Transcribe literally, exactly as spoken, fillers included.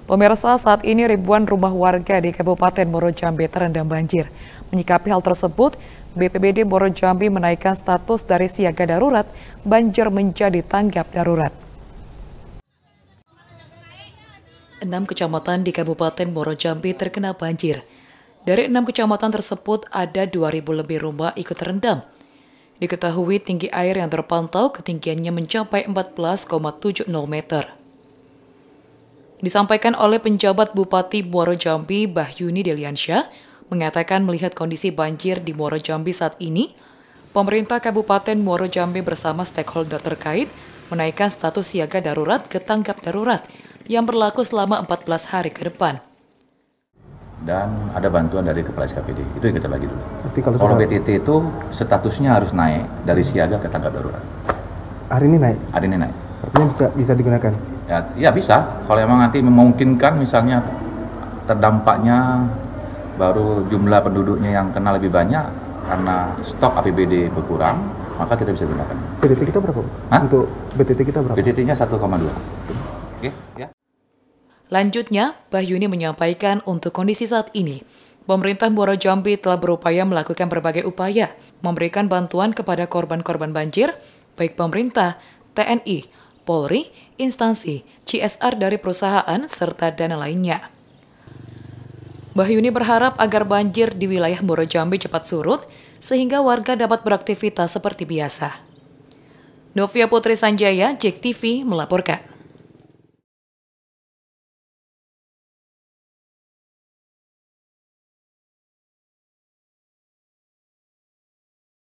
Pemirsa, saat ini ribuan rumah warga di Kabupaten Muaro Jambi terendam banjir. Menyikapi hal tersebut, B P B D Muaro Jambi menaikkan status dari siaga darurat banjir menjadi tanggap darurat. Enam kecamatan di Kabupaten Muaro Jambi terkena banjir. Dari enam kecamatan tersebut, ada dua ribu lebih rumah ikut terendam. Diketahui tinggi air yang terpantau ketinggiannya mencapai empat belas koma tujuh nol meter. Disampaikan oleh penjabat Bupati Muaro Jambi, Bahyuni Deliansyah, mengatakan melihat kondisi banjir di Muaro Jambi saat ini, pemerintah Kabupaten Muaro Jambi bersama stakeholder terkait menaikkan status siaga darurat ke tanggap darurat yang berlaku selama empat belas hari ke depan. Dan ada bantuan dari Kepala S K P D, itu yang kita bagi dulu. Berarti kalau, kalau B T T itu statusnya harus naik dari siaga ke tanggap darurat. Hari ini naik? Hari ini naik. Artinya bisa, bisa digunakan? Ya, ya bisa, kalau memang nanti memungkinkan misalnya terdampaknya baru jumlah penduduknya yang kena lebih banyak karena stok A P B D berkurang, maka kita bisa gunakan. B T T kita berapa? Hah? Untuk B T T kita berapa? B T T-nya satu koma dua. Oke, ya. Lanjutnya, Bahyuni menyampaikan untuk kondisi saat ini, pemerintah Muaro Jambi telah berupaya melakukan berbagai upaya memberikan bantuan kepada korban-korban banjir, baik pemerintah, T N I, Polri, instansi, C S R dari perusahaan, serta dana lainnya. Bahyuni berharap agar banjir di wilayah Muaro Jambi cepat surut, sehingga warga dapat beraktivitas seperti biasa. Novia Putri Sanjaya, J E K T V, melaporkan.